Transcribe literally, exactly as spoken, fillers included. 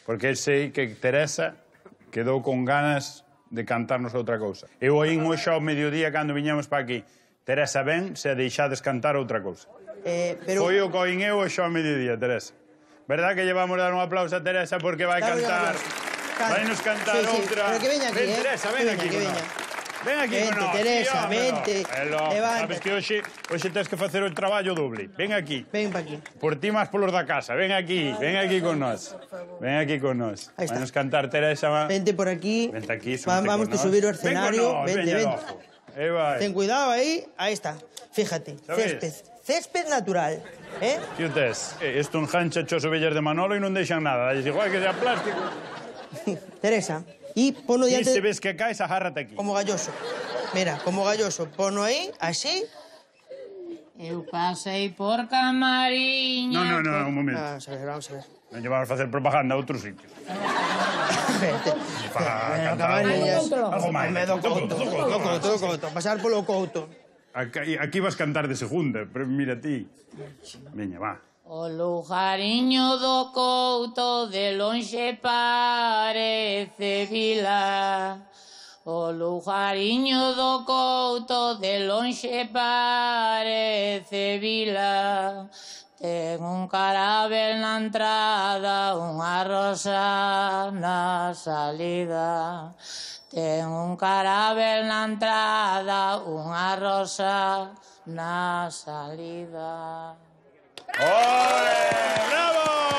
porque sei que Teresa quedou con ganas de cantarnos outra cousa. Eu oín hoxe ao mediodía cando viñamos para aquí. Teresa, ven se deixades cantar outra cousa. Eh, pero... Foi o que oín eu hoxe ao mediodía, Teresa. Verdad que llevamos a dar un aplauso a Teresa porque vai Dale, cantar... Vai nos cantar sí, sí. outra... Pero que veña aquí, ven, eh. Teresa, ven que aquí veña, con nós. Ven aquí vente, con nós. Teresa, sí, vente. Levanta. Sabes que hoxe, hoxe tens que facer o traballo doble. Ven aquí. Ven pa aquí. Por ti máis polos da casa. Ven aquí, ven aquí con nós. Ven aquí con nós. Ahí está. Vai nos cantar Teresa. Va... Vente por aquí. Vente aquí, Va, vamos a subir ao escenario. Ven Vente, vente. Aí vai. Ten cuidado aí. Ahí está. Fíjate. ¿Sabes? Césped. Césped natural. Eh? Tío tes, isto engancha chos ovellas de Manolo e non deixan nada. Dalles igual que sea plástico. Teresa. Y pono E diante... se ves que caes, agárrate aquí. Como galloso. Mira, como galloso. Pono aí, así. Eu pasei por Camariña... No, no, no, un momento. Vamos a ver, vamos a ver. Non llevamos a facer propaganda a outro sitio. Para cantar algo, algo máis. Me do couto, do couto, do couto. Pasar polo couto. Aquí, aquí vas cantar de segunda, pero mira ti. Veña, va. O lujariño do couto de lonxe parece vila. O lujariño do couto de lonxe parece vila. Ten un carabel na entrada, unha rosa na salida. Ten un carabel na entrada, unha rosa na salida. ¡Ole! ¡Bravo!